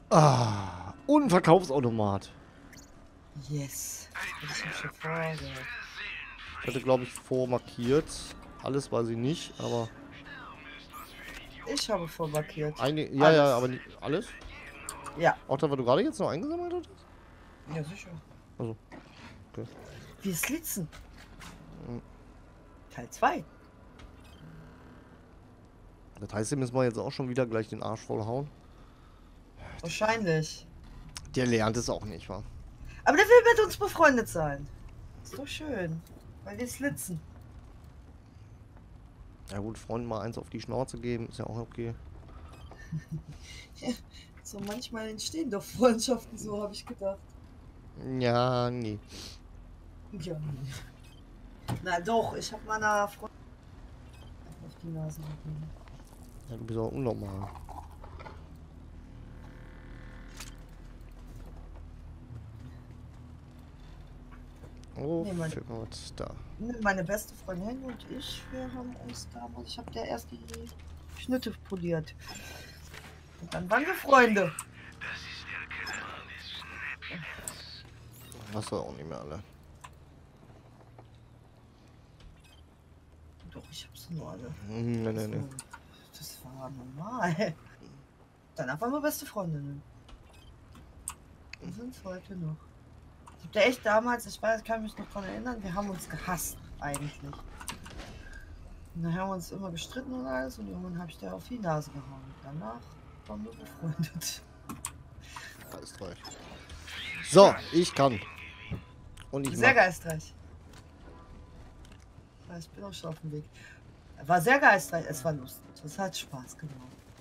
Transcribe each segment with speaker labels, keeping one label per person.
Speaker 1: Ah, und ein Verkaufsautomat.
Speaker 2: Yes. Das ist schon vorher.
Speaker 1: Ich hatte, glaube ich, vormarkiert. Alles weiß ich nicht, aber
Speaker 2: Ich habe vormarkiert.
Speaker 1: eine. Ja,
Speaker 2: Alles.
Speaker 1: ja, aber nicht alles.
Speaker 2: Ja.
Speaker 1: Auch da, was du gerade jetzt noch eingesammelt hattest?
Speaker 2: Ja, sicher.
Speaker 1: Also, okay.
Speaker 2: Wir slitzen.
Speaker 1: Hm.
Speaker 2: Teil 2.
Speaker 1: Das heißt, dem müssen wir jetzt auch schon wieder gleich den Arsch voll hauen.
Speaker 2: Wahrscheinlich.
Speaker 1: Der lernt es auch nicht, wa?
Speaker 2: Aber der will mit uns befreundet sein. Ist doch schön. Weil wir slitzen.
Speaker 1: Ja gut, Freunden mal eins auf die Schnauze geben, ist ja auch okay.
Speaker 2: So manchmal entstehen doch Freundschaften, so habe ich gedacht.
Speaker 1: Ja, nee.
Speaker 2: Ja. Na doch, ich habe meiner Freundin auf die Nase gegeben.
Speaker 1: Ja, du bist auch unnormal. Oh,
Speaker 2: Nee, meine,
Speaker 1: fehlt mir was da.
Speaker 2: meine beste Freundin und ich, wir haben uns damals, ich habe der erst die Schnitte poliert. Und dann waren wir Freunde.
Speaker 1: Hast du auch nicht mehr alle.
Speaker 2: Doch, ich hab's nur alle.
Speaker 1: Nee, nee, nee.
Speaker 2: Das war normal. Danach waren wir beste Freundinnen. Und sind heute noch. Ich hab da echt damals, ich weiß, ich kann mich noch daran erinnern, wir haben uns gehasst eigentlich. Und dann haben wir uns immer gestritten und alles und irgendwann habe ich da auf die Nase gehauen. Danach waren wir befreundet.
Speaker 1: Geistreich. So, ich kann. Und ich
Speaker 2: Sehr
Speaker 1: mach.
Speaker 2: geistreich. Ja, ich bin auch schon auf dem Weg. War sehr geistreich, es war lustig. Es hat Spaß gemacht.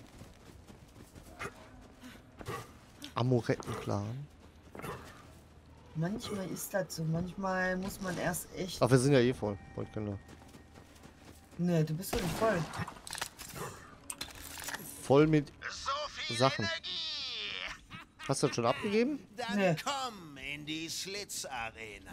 Speaker 1: Amorettenclan.
Speaker 2: Manchmal ist das so, manchmal muss man erst echt.
Speaker 1: Ach, wir sind ja eh voll.
Speaker 2: Nee, du bist doch nicht voll.
Speaker 1: Voll mit
Speaker 3: So viel
Speaker 1: Sachen.
Speaker 3: Energie!
Speaker 1: Hast du das schon abgegeben?
Speaker 3: Dann
Speaker 2: Nee.
Speaker 3: komm in die Slitzarena.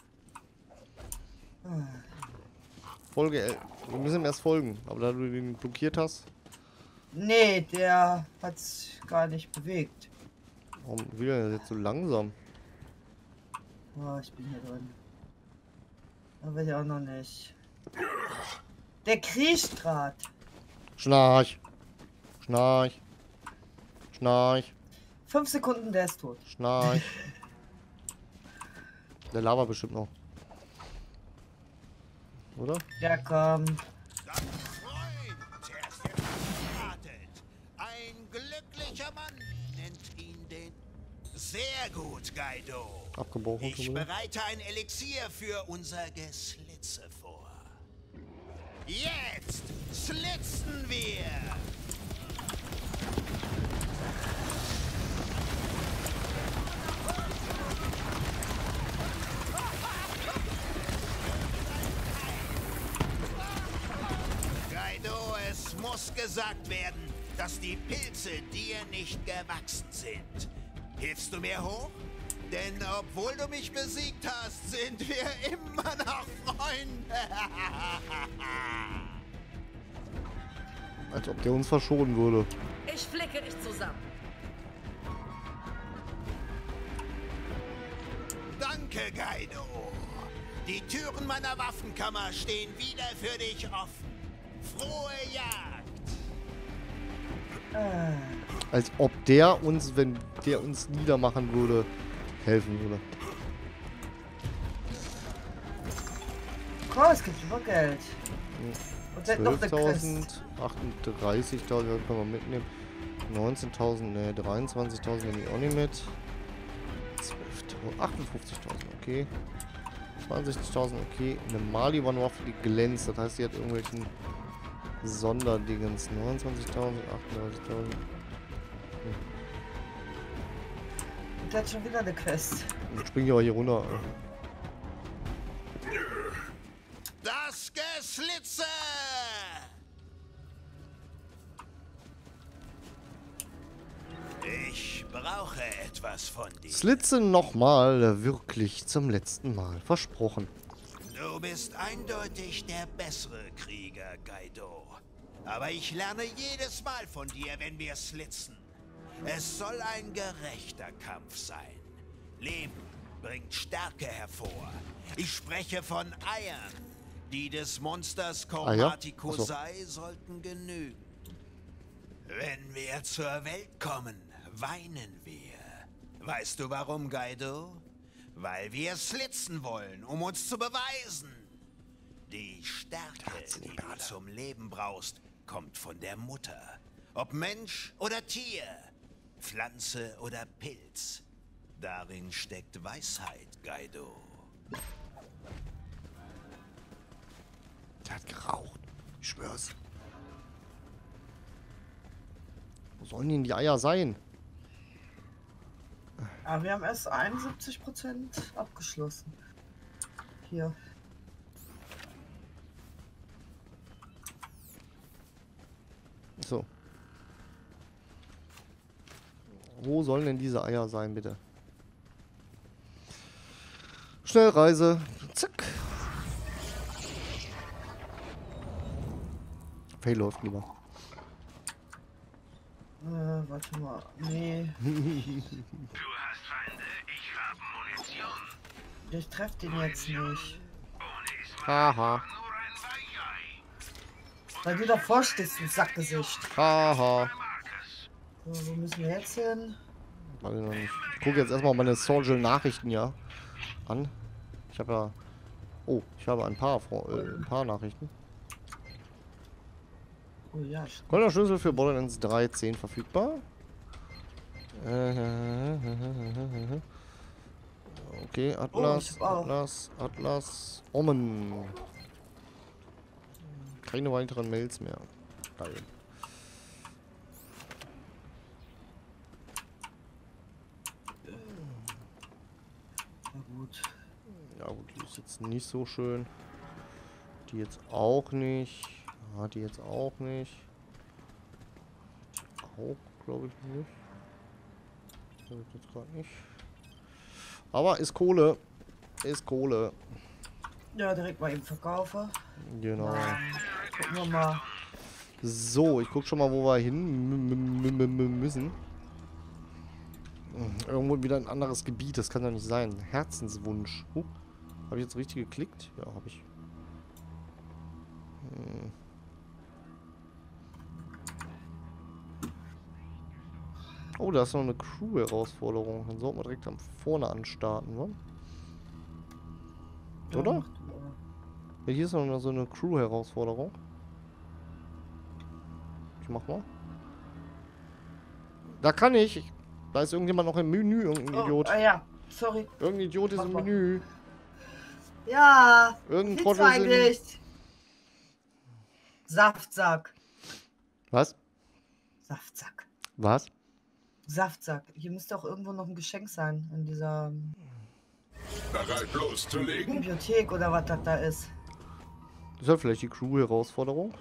Speaker 1: Folge. Wir müssen ihm erst folgen. Aber da du den blockiert hast,
Speaker 2: Nee, der hat's gar nicht bewegt.
Speaker 1: warum will er jetzt so langsam?
Speaker 2: Oh, ich bin hier drin. Aber ich auch noch nicht. Der kriecht grad.
Speaker 1: Schnarch. Schnarch. Schnarch.
Speaker 2: 5 Sekunden, der ist tot.
Speaker 1: Schnarch. Der Lava bestimmt noch. Oder?
Speaker 2: Ja, komm.
Speaker 3: Dein Freund, erst geheiratet. Ein glücklicher Mann nennt ihn den. Sehr gut, Gaido.
Speaker 1: Abgebrochen.
Speaker 3: Ich
Speaker 1: schon wieder.
Speaker 3: bereite ein Elixier für unser Geslitze vor. Jetzt slitzen wir! Kaido, es muss gesagt werden, dass die Pilze dir nicht gewachsen sind. Hilfst du mir hoch? Denn obwohl du mich besiegt hast, sind wir immer noch Freunde.
Speaker 1: Als ob der uns verschonen würde.
Speaker 4: Ich flicke dich zusammen.
Speaker 3: Danke, Gaido. Die Türen meiner Waffenkammer stehen wieder für dich offen. Frohe Jagd!
Speaker 1: Als ob der uns, wenn der uns niedermachen würde, helfen würde.
Speaker 2: Oh, es gibt über Geld. Und dann noch eine
Speaker 1: 12.000,
Speaker 2: Quest.
Speaker 1: 38.000 können wir mitnehmen. 19.000, ne, 23.000 nehme ich auch nicht mit. 12.000, 58.000, okay. 20.000, okay. Eine Mali-One-Waffe, die glänzt. Das heißt, die hat irgendwelchen Sonderdingens. 29.000, 38.000.
Speaker 2: Und der hat schon wieder eine Quest.
Speaker 1: Jetzt springe ich aber hier runter.
Speaker 3: Das Geslitze! Ich brauche etwas von dir.
Speaker 1: Slitze nochmal, wirklich zum letzten Mal. Versprochen.
Speaker 3: Du bist eindeutig der bessere Krieger, Gaido. Aber ich lerne jedes Mal von dir, wenn wir slitzen. Es soll ein gerechter Kampf sein. Leben bringt Stärke hervor. Ich spreche von Eiern. Die des Monsters Chromaticosai sollten genügen. Wenn wir zur Welt kommen, weinen wir. Weißt du warum, Gaido? Weil wir slitzen wollen, um uns zu beweisen. Die Stärke, die du zum Leben brauchst, kommt von der Mutter. Ob Mensch oder Tier, Pflanze oder Pilz. Darin steckt Weisheit, Gaido.
Speaker 1: Der hat geraucht. Ich schwör's. Wo sollen denn die Eier sein?
Speaker 2: Aber wir haben erst 71% abgeschlossen. Hier.
Speaker 1: So. Wo sollen denn diese Eier sein, bitte? Schnellreise. Zack. Faye läuft lieber.
Speaker 2: Warte mal. Nee.
Speaker 5: Du hast Feinde, ich habe Munition.
Speaker 2: Ich treffe den jetzt nicht.
Speaker 5: Ohne ist
Speaker 1: Haha.
Speaker 5: nur ein Weichei.
Speaker 2: Weil du davor stehst, du Sackgesicht.
Speaker 1: Haha.
Speaker 5: Marcus.
Speaker 2: So, wo müssen wir jetzt hin?
Speaker 1: Weiß ich noch nicht. Ich gucke jetzt erstmal meine Social Nachrichten ja an. Ich habe ja. Oh, ich habe ein paar Nachrichten.
Speaker 2: Oh ja,
Speaker 1: Goldener Schlüssel für Borderlands 3.10 verfügbar. Okay, Atlas,
Speaker 2: ich auch.
Speaker 1: Atlas, Omen. Keine weiteren Mails mehr. Geil.
Speaker 2: na gut.
Speaker 1: Ja gut, die ist jetzt nicht so schön. Die jetzt auch nicht. Ja, die jetzt auch nicht. Auch, glaube ich, nicht. Das ich jetzt gerade nicht. Aber ist Kohle. Ist Kohle.
Speaker 2: Ja, direkt mal eben verkaufe.
Speaker 1: Genau.
Speaker 2: Gucken wir mal.
Speaker 1: So, ich guck schon mal, wo wir hin müssen. Irgendwo wieder ein anderes Gebiet. Das kann doch nicht sein. Herzenswunsch. Habe ich jetzt richtig geklickt? Ja, habe ich. Oh, da ist noch eine Crew-Herausforderung. Dann sollten wir direkt vorne anstarten, ne? Oder? Ja, hier ist noch so eine Crew-Herausforderung. Ich mach mal. Da kann ich. Da ist irgendjemand noch im Menü. Irgendein Idiot.
Speaker 2: Ah ja, sorry.
Speaker 1: Irgendein Idiot ist im Menü.
Speaker 2: Ja.
Speaker 1: Irgendein
Speaker 2: Nichts
Speaker 1: Trottel ist im...
Speaker 2: eigentlich. Saftsack.
Speaker 1: Was?
Speaker 2: Saftsack.
Speaker 1: Was?
Speaker 2: Saftsack. Hier müsste auch irgendwo noch ein Geschenk sein. In dieser
Speaker 6: Bereit loszulegen?
Speaker 2: Bibliothek oder was das da ist.
Speaker 1: Das ist ja vielleicht die Crew-Herausforderung.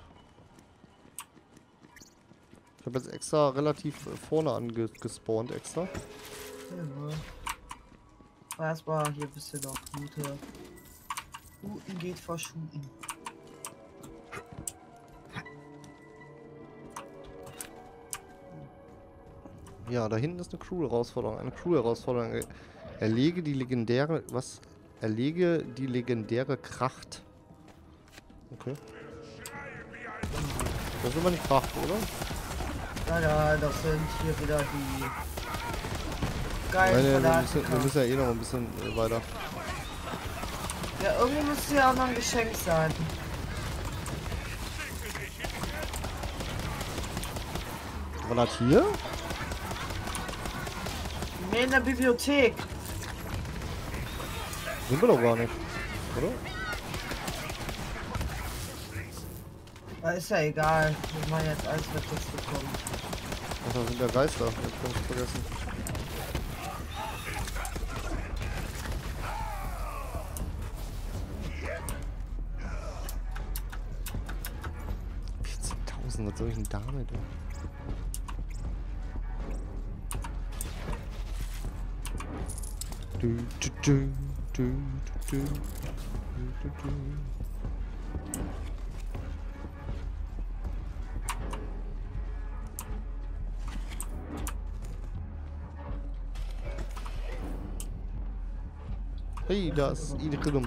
Speaker 1: Ich habe jetzt extra relativ vorne angespawnt extra.
Speaker 2: Ja. Aber erstmal hier ein bisschen noch gute. Guten geht vor Shooten.
Speaker 1: Ja, da hinten ist eine Crew-Herausforderung. Eine Crew-Herausforderung. Erlege die legendäre... Was? Erlege die legendäre Kracht. Okay. Das ist immer nicht Kracht, oder?
Speaker 2: Ja, das sind hier wieder die geilen
Speaker 1: Nein, wir
Speaker 2: Fanatiker.
Speaker 1: müssen ja eh noch ein bisschen weiter.
Speaker 2: Ja, irgendwo müsste ja auch noch ein Geschenk sein.
Speaker 1: War das hier?
Speaker 2: Nee, in der Bibliothek.
Speaker 1: Sind wir doch gar nicht, oder?
Speaker 2: Da ist ja egal. Wir machen jetzt alles, was jetzt bekommt.
Speaker 1: Ach, da sind ja Geister. Jetzt kann ich vergessen. Was soll ich denn damit? Hey, da ist Idrinnum.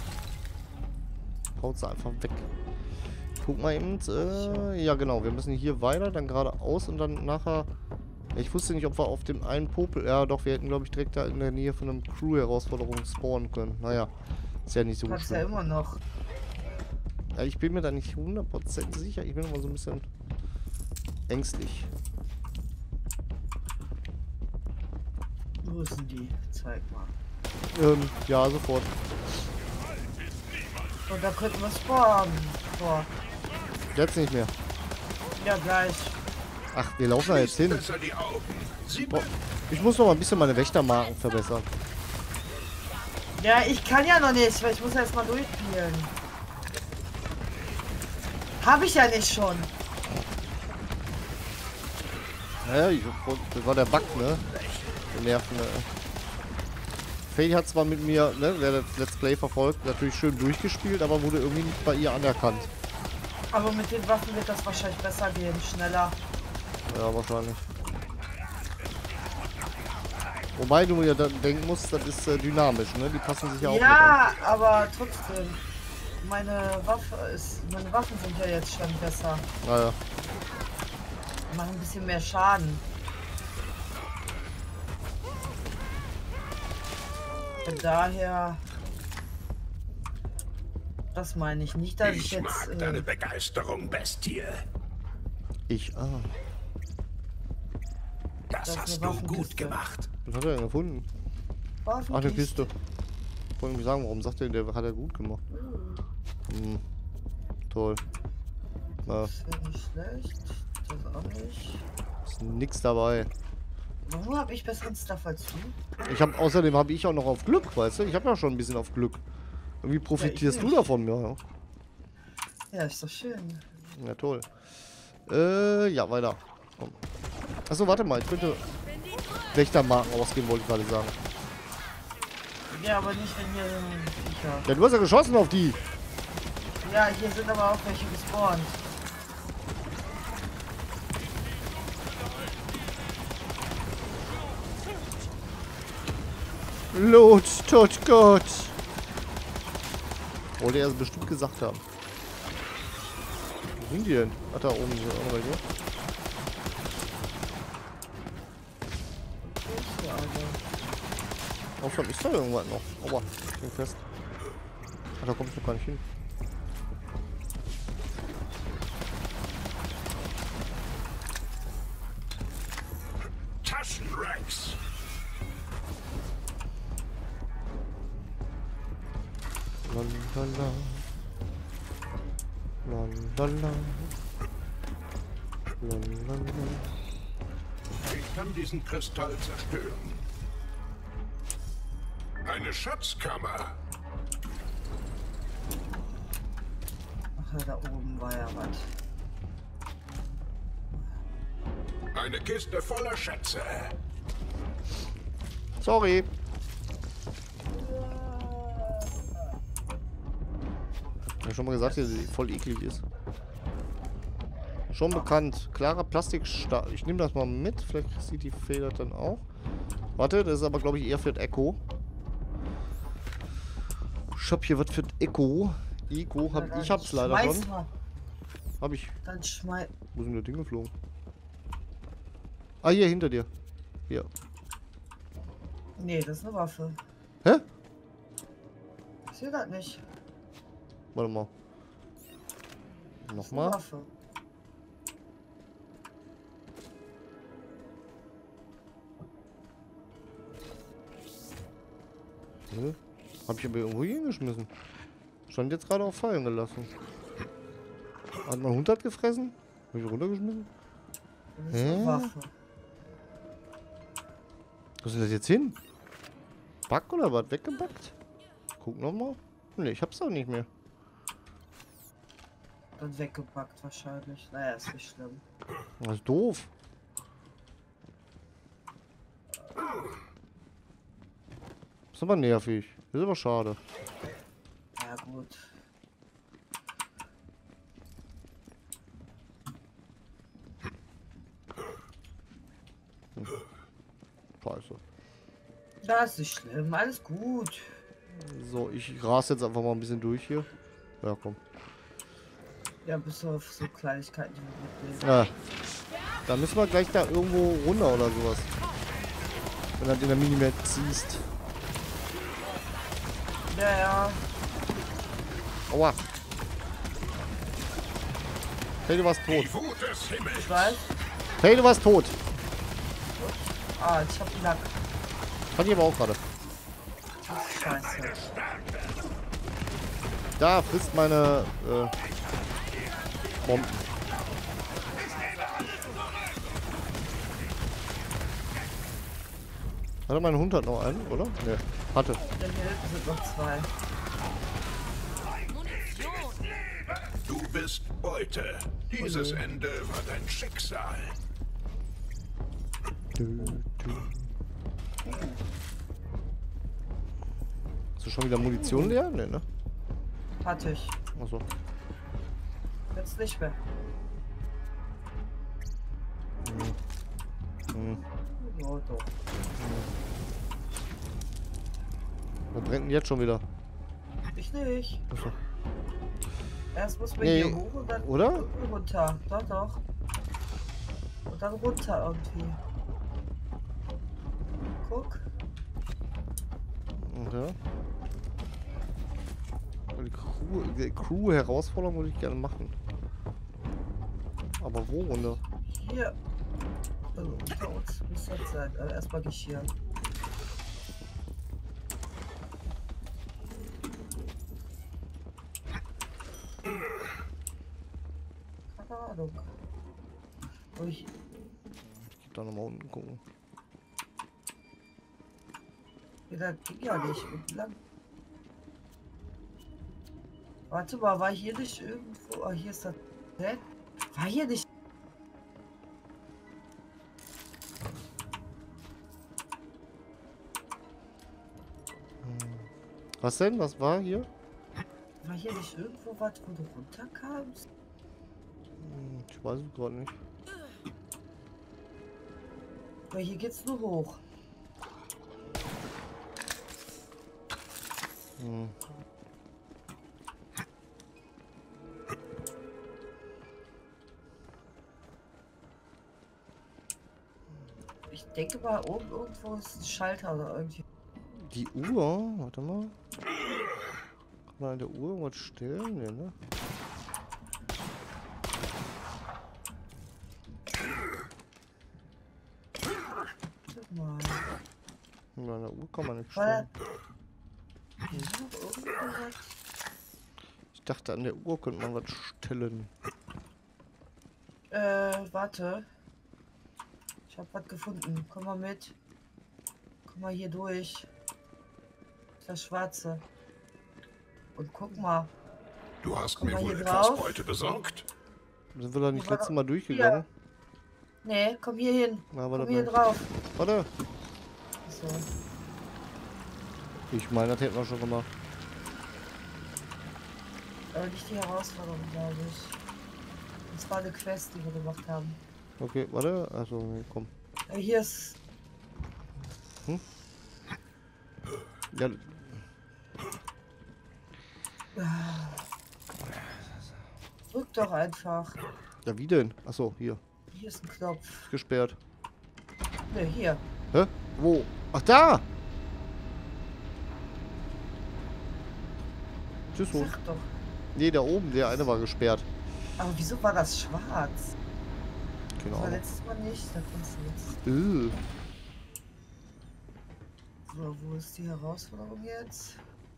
Speaker 1: Haut sie einfach weg. Guck mal eben. Ja, genau. Wir müssen hier weiter, dann geradeaus und dann nachher. Ich wusste nicht, ob wir auf dem einen Popel. Ja, doch, wir hätten, glaube ich, direkt da in der Nähe von einem Crew-Herausforderung spawnen können. Naja, ist ja nicht so
Speaker 2: Kannst ja
Speaker 1: schlimm.
Speaker 2: immer noch.
Speaker 1: Ja, ich bin mir da nicht 100% sicher. Ich bin immer so ein bisschen ängstlich.
Speaker 2: Wo ist denn die? Zeig mal.
Speaker 1: Ja, sofort.
Speaker 2: Und da könnten wir spawnen. Boah.
Speaker 1: Jetzt nicht mehr.
Speaker 2: Ja, gleich.
Speaker 1: Ach, wir laufen da jetzt hin.
Speaker 6: Besser die Augen. Sie
Speaker 1: Boah, ich muss noch mal ein bisschen meine Wächtermarken verbessern.
Speaker 2: Ja, ich kann ja noch nicht, weil ich muss erst mal durchspielen. Habe ich ja nicht schon.
Speaker 1: Naja, das war der Bug, ne? Der Nerven, ne? Faye hat zwar mit mir, ne, wer das Let's Play verfolgt, natürlich schön durchgespielt, aber wurde irgendwie nicht bei ihr anerkannt.
Speaker 2: Aber mit den Waffen wird das wahrscheinlich besser gehen, schneller.
Speaker 1: Ja, wahrscheinlich. Wobei du ja dann denken musst, das ist dynamisch, ne? Die passen sich ja auch
Speaker 2: Ja, aber trotzdem. Meine Waffen sind ja jetzt schon besser.
Speaker 1: mit an. Naja.
Speaker 2: Machen ein bisschen mehr Schaden. Von daher. Das meine ich nicht, dass ich
Speaker 6: Ich
Speaker 2: jetzt.
Speaker 6: mag deine Begeisterung, Bestie.
Speaker 1: Ich,
Speaker 6: Das
Speaker 2: Das ist
Speaker 6: hast
Speaker 2: eine
Speaker 6: du gut
Speaker 2: Waffenkiste.
Speaker 6: gemacht.
Speaker 1: was hat er denn gefunden? Ach, eine
Speaker 2: Waffenkiste.
Speaker 1: Kiste. Wollte ich sagen, warum sagt er, der hat er gut gemacht. Hm. Toll. Ja,
Speaker 2: Das ist ja nicht schlecht. Das auch nicht.
Speaker 1: ist nix dabei.
Speaker 2: Warum habe ich besseren Stuff als du?
Speaker 1: Außerdem habe ich auch noch auf Glück, weißt du? Ich habe ja schon ein bisschen auf Glück. Irgendwie profitierst du
Speaker 2: nicht.
Speaker 1: davon, ja.
Speaker 2: Ja, ist doch schön.
Speaker 1: Ja, toll. Ja, weiter. Komm. Achso, warte mal, ich könnte Wächtermarken ausgeben, wollte ich gerade sagen.
Speaker 2: Ja, aber nicht, wenn hier Viecher.
Speaker 1: Ja, du hast ja geschossen auf die.
Speaker 2: Ja, hier sind aber auch welche gespawnt.
Speaker 1: Lot, tot Gott. Wollte er bestimmt gesagt haben. Wo sind die denn? Ach, da oben sind auch noch welche.
Speaker 2: Ja, also.
Speaker 1: Außerdem ist da irgendwas noch. Aua, ich bin fest. Ach, da komme ich noch gar nicht hin.
Speaker 6: Taschenrex.
Speaker 1: Lalala. Lalala. Lalala.
Speaker 6: Ich kann diesen Kristall zerstören. Eine Schatzkammer.
Speaker 2: Ach ja, da oben war ja was.
Speaker 6: Eine Kiste voller Schätze.
Speaker 1: Sorry. Ich hab schon mal gesagt, dass sie voll eklig ist. Schon bekannt. Klarer Plastikstahl. Ich nehme das mal mit. Vielleicht sieht die Feder dann auch. Warte, das ist aber, glaube ich, eher für das Echo. Ich hab hier was für das Echo. Echo. Ich hab's leider
Speaker 2: Schmeiß
Speaker 1: schon.
Speaker 2: mal.
Speaker 1: Hab ich.
Speaker 2: Dann schmeiß.
Speaker 1: Wo sind die Dinge geflogen? Ah, hier hinter dir. Hier.
Speaker 2: Nee, das ist eine Waffe.
Speaker 1: Hä?
Speaker 2: Ich sehe das nicht.
Speaker 1: Warte mal.
Speaker 2: Das ist eine
Speaker 1: Nochmal.
Speaker 2: Waffe.
Speaker 1: Nö. Hab ich aber irgendwo hingeschmissen. Stand jetzt gerade auf Fallen gelassen. Hat mein Hund das gefressen? Hab ich runtergeschmissen?
Speaker 2: Das ist eine
Speaker 1: Hä?
Speaker 2: Waffe.
Speaker 1: Wo ist denn das jetzt hin? Back oder was? Weggebackt? Guck nochmal. Ne, ich hab's auch nicht mehr.
Speaker 2: Dann weggepackt wahrscheinlich. Naja, ist nicht schlimm.
Speaker 1: Das ist doof. Ist aber nervig. Ist aber schade.
Speaker 2: Ja gut.
Speaker 1: Scheiße.
Speaker 2: Das ist nicht schlimm. Alles gut.
Speaker 1: So, ich rase jetzt einfach mal ein bisschen durch hier. Ja, komm.
Speaker 2: Ja, bis auf so Kleinigkeiten, die wir mitnehmen.
Speaker 1: Ja. Da müssen wir gleich da irgendwo runter oder sowas. Wenn du den der Minimap ziehst.
Speaker 2: Ja, ja.
Speaker 1: Aua. Hey, du warst tot.
Speaker 6: Die Wut des Himmels.
Speaker 2: Ich weiß.
Speaker 1: Hey, du warst tot.
Speaker 2: Ah, ich hab die Lack.
Speaker 1: Fand ich aber auch gerade.
Speaker 2: Scheiße.
Speaker 1: Da frisst meine Bomben. Hatte mein Hund hat noch einen, oder? Ne, hatte.
Speaker 2: Denn hier hinten sind noch 2.
Speaker 6: Du bist Beute. Dieses Ende war dein Schicksal.
Speaker 1: Hast du schon wieder Munition leer? Ne, ne?
Speaker 2: Hatte ich.
Speaker 1: Achso.
Speaker 2: Jetzt nicht mehr. Oh, doch.
Speaker 1: Wo brennt denn jetzt schon wieder?
Speaker 2: Ich nicht.
Speaker 1: Achso.
Speaker 2: Erst muss man
Speaker 1: Nee,
Speaker 2: hier hoch und dann
Speaker 1: oder?
Speaker 2: unten runter. Doch, doch. Und dann runter irgendwie. Guck.
Speaker 1: Okay. Die Crew-Herausforderung würde ich gerne machen. Aber wo runter?
Speaker 2: Hier. Also unter uns muss das sein. Erstmal Geschirr. Keine Ahnung. Wo ich.
Speaker 1: Ich geh da nochmal unten gucken.
Speaker 2: Ja, das ging ja nicht. Unten lang. Warte mal, war hier nicht irgendwo. Ah, hier ist das. Hä? War hier nicht.
Speaker 1: Was denn? Was war hier?
Speaker 2: War hier nicht irgendwo was, wo du runterkamst?
Speaker 1: Ich weiß es gerade nicht.
Speaker 2: Weil hier geht's nur hoch.
Speaker 1: Hm.
Speaker 2: Ich denke mal, oben irgendwo ist ein Schalter oder irgendwie.
Speaker 1: Die Uhr? Warte mal. Kann man an der Uhr was stellen? Nee, ne?
Speaker 2: Guck mal.
Speaker 1: An der Uhr kann man nicht
Speaker 2: War
Speaker 1: stellen.
Speaker 2: da. Hier ist noch irgendwas.
Speaker 1: Ich dachte, an der Uhr könnte man was stellen.
Speaker 2: Warte. Ich hab was gefunden. Komm mal mit. Komm mal hier durch. Das Schwarze. Und guck mal.
Speaker 6: Du hast
Speaker 2: Komm
Speaker 6: mir
Speaker 2: mal
Speaker 6: wohl
Speaker 2: hier
Speaker 6: etwas
Speaker 2: drauf.
Speaker 6: Beute besorgt?
Speaker 1: Sind wir da nicht
Speaker 2: Hier war
Speaker 1: letztes
Speaker 2: doch-
Speaker 1: Mal durchgegangen?
Speaker 2: Nee, komm hier hin.
Speaker 1: Na,
Speaker 2: Komm
Speaker 1: warte
Speaker 2: hier
Speaker 1: mal.
Speaker 2: drauf.
Speaker 1: Warte.
Speaker 2: So.
Speaker 1: Ich meine, das hätten wir schon gemacht.
Speaker 2: Aber nicht die Herausforderung, glaube ich. Das war eine Quest, die wir gemacht haben.
Speaker 1: Okay, warte. Achso, nee, komm.
Speaker 2: Hier ist.
Speaker 1: Ja,
Speaker 2: Drück doch einfach.
Speaker 1: ja wie denn? Achso, hier.
Speaker 2: Hier ist ein Knopf.
Speaker 1: Gesperrt.
Speaker 2: Ne, hier.
Speaker 1: Hä? Wo? Ach, da! Tschüss, Hund.
Speaker 2: Sag doch.
Speaker 1: Nee, da oben, der eine war gesperrt.
Speaker 2: Aber wieso war das schwarz?
Speaker 1: Keine
Speaker 2: Das war
Speaker 1: Ahnung.
Speaker 2: letztes Mal nicht. Da kommst du jetzt. So, wo ist die Herausforderung jetzt?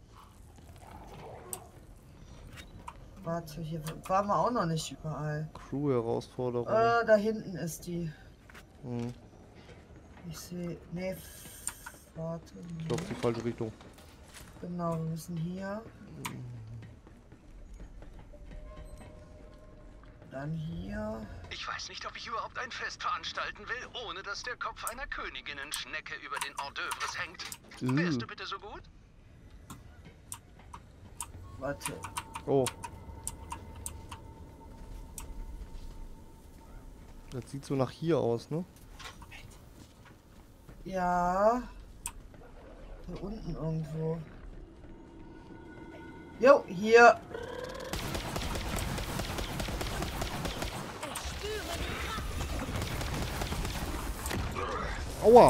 Speaker 2: Warte, hier waren wir auch noch nicht überall.
Speaker 1: Crew-Herausforderung.
Speaker 2: Da hinten ist die.
Speaker 1: Hm,
Speaker 2: Ich sehe. Nee, warte.
Speaker 1: ich glaube, die falsche Richtung.
Speaker 2: Genau, wir müssen hier. Dann hier.
Speaker 7: Ich weiß nicht, ob ich überhaupt ein Fest veranstalten will, ohne dass der Kopf einer Königinnen-Schnecke über den Hors d'oeuvres hängt. Wärst du bitte so gut?
Speaker 2: Warte.
Speaker 1: Oh. Das sieht so nach hier aus, ne?
Speaker 2: Ja. Da unten irgendwo. Jo, hier.
Speaker 1: Aua!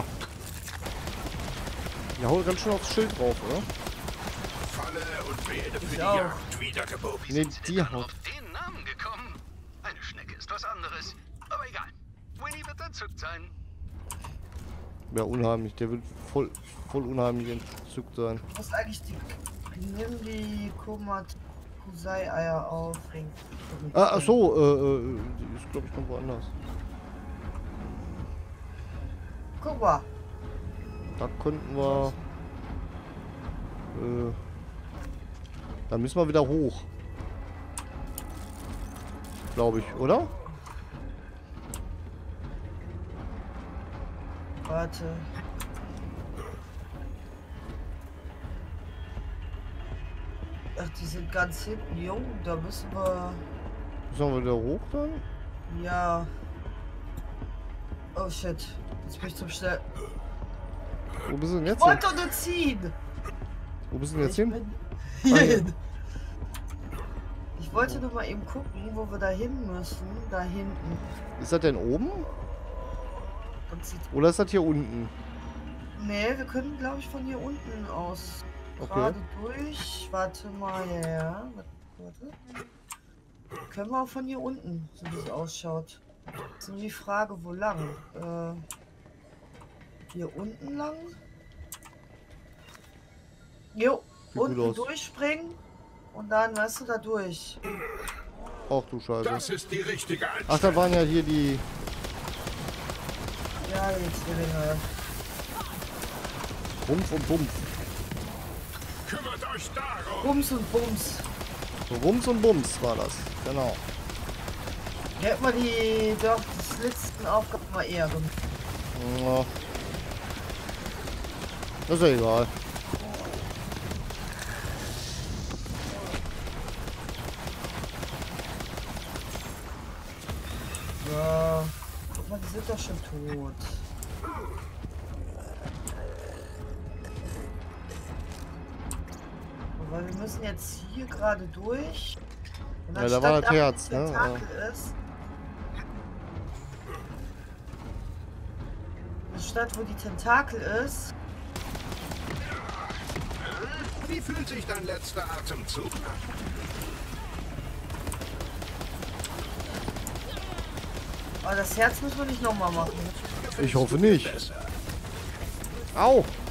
Speaker 1: Ja, hol ganz schön aufs Schild drauf, oder?
Speaker 6: Falle und werde für die
Speaker 2: auch.
Speaker 6: Jagd wiedergeboren.
Speaker 1: Nee,
Speaker 7: Sind
Speaker 1: die
Speaker 7: Sie dann
Speaker 1: haut.
Speaker 7: auf den Namen gekommen? Eine Schnecke ist was anderes. Aber egal. Winnie wird entzückt sein.
Speaker 1: Ja, unheimlich. Der wird voll unheimlich entzückt sein.
Speaker 2: Du musst eigentlich die. Nimm die Kusei-Eier auf.
Speaker 1: Ach so, die ist, glaube ich, noch woanders.
Speaker 2: Guck mal.
Speaker 1: Da könnten wir... da müssen wir wieder hoch. Glaube ich, oder?
Speaker 2: Warte. Ach, die sind ganz hinten, jung. Da müssen wir.
Speaker 1: Müssen wir wieder hoch dann?
Speaker 2: Ja. Oh shit. Jetzt bin ich zum schnell.
Speaker 1: Wo bist du denn
Speaker 2: Ich
Speaker 1: jetzt hin?
Speaker 2: wollte doch nur ziehen.
Speaker 1: Wo bist du denn jetzt hin?
Speaker 2: bin
Speaker 1: Ah, ja.
Speaker 2: hier. Ich wollte nur mal eben gucken, wo wir da hin müssen. Da hinten.
Speaker 1: Ist das denn oben?
Speaker 2: Und sieht.
Speaker 1: Oder ist das hier unten?
Speaker 2: Nee, wir können, glaube ich, von hier unten aus
Speaker 1: Okay.
Speaker 2: gerade durch. Warte mal, ja. Warte. Können wir auch von hier unten, so wie es ausschaut. Ist nur die Frage, wo lang? Hier unten lang? Jo,
Speaker 1: Sieht gut
Speaker 2: unten
Speaker 1: aus.
Speaker 2: durchspringen und dann, weißt du, da durch.
Speaker 1: Ach du Scheiße.
Speaker 6: Das ist die richtige
Speaker 1: Ach,
Speaker 6: Einstellung.
Speaker 1: da waren ja hier die...
Speaker 2: Ja, die Zwillinge.
Speaker 1: Rumpf und Bumpf.
Speaker 6: Kümmert euch darum.
Speaker 2: Bums und Bums.
Speaker 1: So, Rums und Bums war das. Genau.
Speaker 2: Hier hätten wir die, doch, das letzten Aufgaben mal eher gemacht.
Speaker 1: Ja. Das ist ja egal.
Speaker 2: Ja. Guck mal, die sind doch schon tot. Aber wir müssen jetzt hier gerade durch. Und
Speaker 1: Ja, da war das
Speaker 2: wo
Speaker 1: Herz,
Speaker 2: die
Speaker 1: ne?
Speaker 2: Tentakel ist. Statt wo die Tentakel ist.
Speaker 6: Wie fühlt sich dein letzter Atemzug an?
Speaker 2: Aber das Herz müssen wir nicht nochmal machen.
Speaker 1: Ich hoffe nicht.
Speaker 6: Besser.
Speaker 1: Au!